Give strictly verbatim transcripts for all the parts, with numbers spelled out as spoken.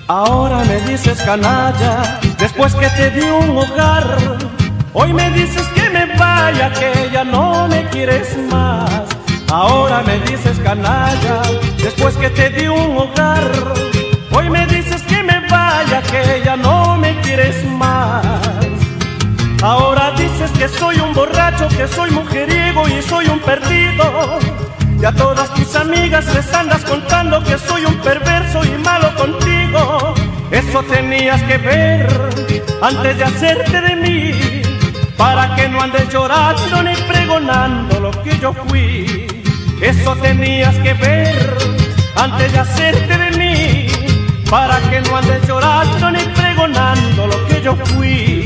Ahora me dices canalla, después que te di un hogar. Hoy me dices que me vaya, que ya no me quieres más. Ahora me dices canalla, después que te di un hogar. Hoy me dices que me vaya, que ya no me quieres más. Ahora dices que soy un borracho, que soy mujeriego y soy un perdido. Y a todas tus amigas les andas contando que soy un perverso y malo contigo. Eso tenías que ver antes de hacerte de mí, para que no andes llorando ni pregonando lo que yo fui. Eso tenías que ver antes de hacerte de mí, para que no andes llorando ni pregonando lo que yo fui.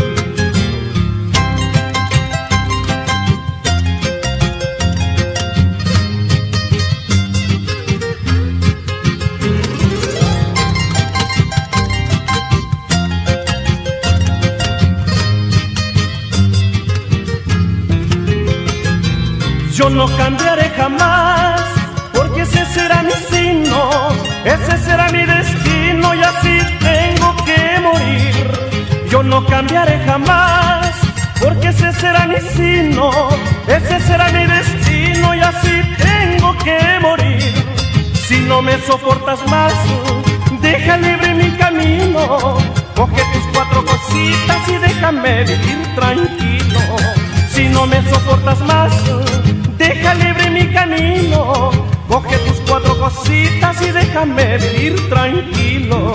Yo no cambiaré jamás, porque ese será mi signo, ese será mi destino y así tengo que morir. Yo no cambiaré jamás, porque ese será mi signo, ese será mi destino y así tengo que morir. Si no me soportas más, deja libre mi camino, coge tus cuatro cositas y déjame vivir tranquilo. Si no me soportas más, deja libre mi camino, coge tus cuatro cositas y déjame vivir tranquilo.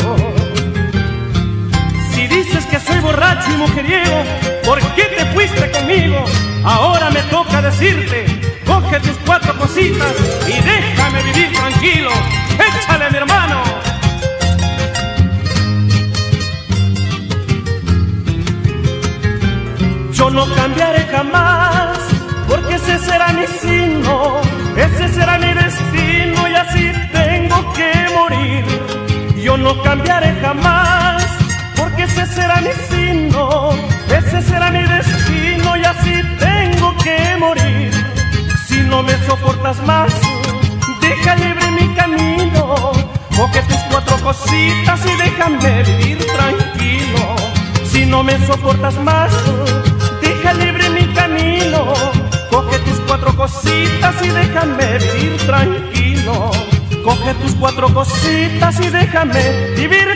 Si dices que soy borracho y mujeriego, ¿por qué te fuiste conmigo? Ahora me toca decirte, coge tus cuatro cositas y déjame vivir tranquilo. ¡Échale, mi hermano! Yo no cambiaré jamás, porque ese será mi signo, ese será mi destino y así tengo que morir. Yo no cambiaré jamás, porque ese será mi signo, ese será mi destino y así tengo que morir. Si no me soportas más, deja libre mi camino, coge tus cuatro cositas y déjame vivir tranquilo. Si no me soportas más, deja libre mi camino, coge tus cuatro cositas y déjame vivir tranquilo. Coge tus cuatro cositas y déjame vivir